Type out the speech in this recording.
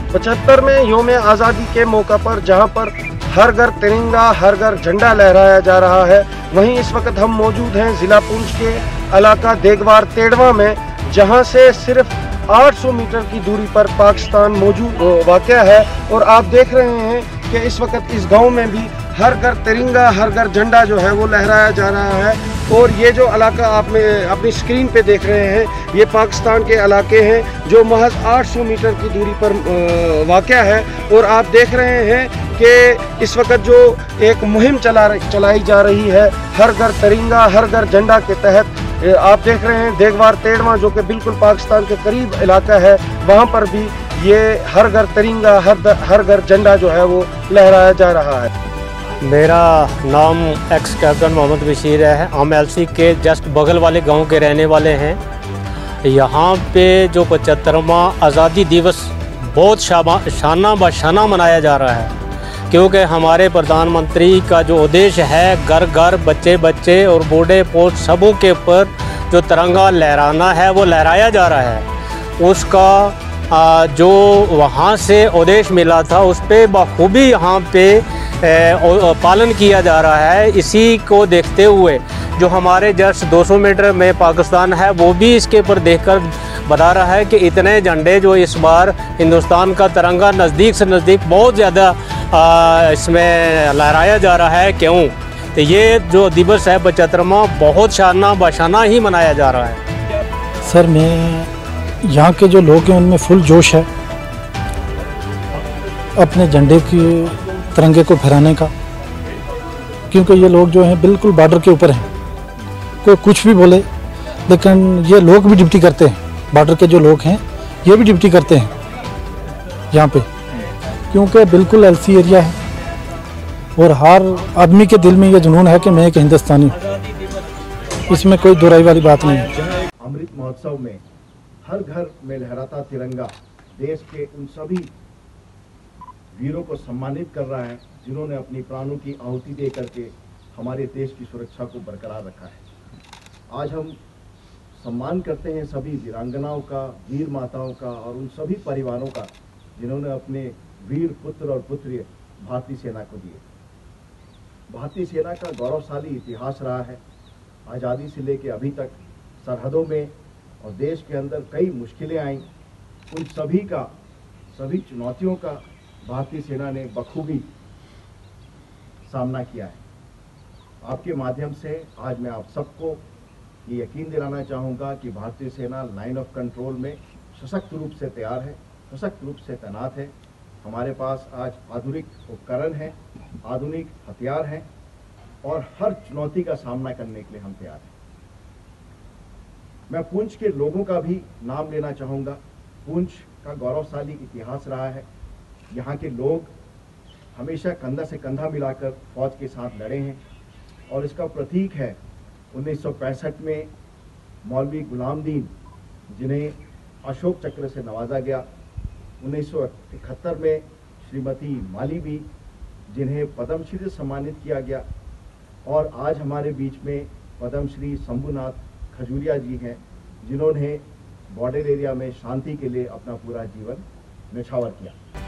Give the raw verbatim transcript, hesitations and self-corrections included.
पचहत्तर में योम आज़ादी के मौका पर जहां पर हर घर तिरंगा हर घर झंडा लहराया जा रहा है, वहीं इस वक्त हम मौजूद हैं ज़िला पुंछ के इलाका देगवार तेड़वा में, जहां से सिर्फ आठ सौ मीटर की दूरी पर पाकिस्तान मौजूद वाक़या है। और आप देख रहे हैं कि इस वक्त इस गांव में भी हर घर तिरंगा हर घर झंडा जो है वो लहराया जा रहा है। और ये जो इलाका आप में अपनी स्क्रीन पे देख रहे हैं, ये पाकिस्तान के इलाके हैं जो महज आठ सौ मीटर की दूरी पर वाक़या है। और आप देख रहे हैं कि इस वक्त जो एक मुहिम चला चलाई जा रही है हर घर तिरंगा हर घर झंडा के तहत, आप देख रहे हैं देगवार तेड़वा जो कि बिल्कुल पाकिस्तान के करीब इलाका है, वहाँ पर भी ये हर घर तिरंगा हर हर घर झंडा जो है वो लहराया जा रहा है। मेरा नाम एक्स कैप्टन मोहम्मद बशीर है। हम एलसी के जस्ट बगल वाले गांव के रहने वाले हैं। यहाँ पे जो पचहत्तरवां आज़ादी दिवस बहुत शाना बशाना मनाया जा रहा है, क्योंकि हमारे प्रधानमंत्री का जो उद्देश्य है घर घर बच्चे बच्चे और बूढ़े पोस्ट सबों के ऊपर जो तिरंगा लहराना है वो लहराया जा रहा है। उसका आ, जो वहाँ से उद्देश्य मिला था उस पर बखूबी यहाँ पे ए, पालन किया जा रहा है। इसी को देखते हुए जो हमारे जस्ट दो सौ मीटर में पाकिस्तान है वो भी इसके ऊपर देखकर बता रहा है कि इतने झंडे जो इस बार हिंदुस्तान का तिरंगा नज़दीक से नज़दीक बहुत ज़्यादा इसमें लहराया जा रहा है। क्यों? तो ये जो दिवस है पचहत्तरवां बहुत शाना बशाना ही मनाया जा रहा है। सर मैं यहाँ के जो लोग हैं उनमें फुल जोश है अपने झंडे की तिरंगे को फहराने का, क्योंकि ये लोग जो हैं बिल्कुल बॉर्डर के ऊपर हैं। कोई कुछ भी बोले लेकिन ये लोग भी ड्यूटी करते हैं, बॉर्डर के जो लोग हैं ये भी ड्यूटी करते हैं यहाँ पे, क्योंकि बिल्कुल एलसी एरिया है और हर आदमी के दिल में ये जुनून है कि मैं एक हिंदुस्तानी हूँ। इसमें कोई दोहराई वाली बात नहीं है। अमृत महोत्सव में हर घर में लहराता तिरंगा देश के उन सभी वीरों को सम्मानित कर रहा है जिन्होंने अपनी प्राणों की आहुति दे करके हमारे देश की सुरक्षा को बरकरार रखा है। आज हम सम्मान करते हैं सभी वीरांगनाओं का, वीर माताओं का और उन सभी परिवारों का जिन्होंने अपने वीर पुत्र और पुत्री भारतीय सेना को दिए। भारतीय सेना का गौरवशाली इतिहास रहा है। आज़ादी से लेकर अभी तक सरहदों में और देश के अंदर कई मुश्किलें आईं, उन सभी का सभी चुनौतियों का भारतीय सेना ने बखूबी सामना किया है। आपके माध्यम से आज मैं आप सबको ये यकीन दिलाना चाहूँगा कि भारतीय सेना लाइन ऑफ कंट्रोल में सशक्त रूप से तैयार है, सशक्त रूप से तैनात है। हमारे पास आज आधुनिक उपकरण हैं, आधुनिक हथियार हैं और हर चुनौती का सामना करने के लिए हम तैयार हैं। मैं पुंछ के लोगों का भी नाम लेना चाहूँगा। पुंछ का गौरवशाली इतिहास रहा है। यहाँ के लोग हमेशा कंधा से कंधा मिलाकर फौज के साथ लड़े हैं और इसका प्रतीक है उन्नीस सौ पैंसठ में मौलवी गुलाम दीन जिन्हें अशोक चक्र से नवाजा गया, उन्नीस सौ इकहत्तर में श्रीमती मालीवी जिन्हें पद्मश्री से सम्मानित किया गया और आज हमारे बीच में पद्मश्री शंभुनाथ खजूरिया जी हैं जिन्होंने बॉर्डर एरिया में शांति के लिए अपना पूरा जीवन न्यौछावर किया।